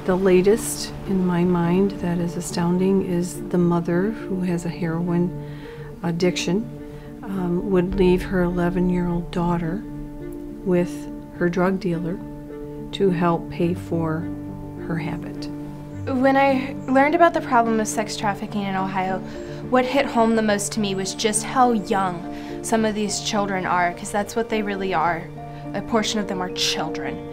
The latest in my mind that is astounding is the mother who has a heroin addiction would leave her 11-year-old daughter with her drug dealer to help pay for her habit. When I learned about the problem of sex trafficking in Ohio, what hit home the most to me was just how young some of these children are, because that's what they really are. A portion of them are children.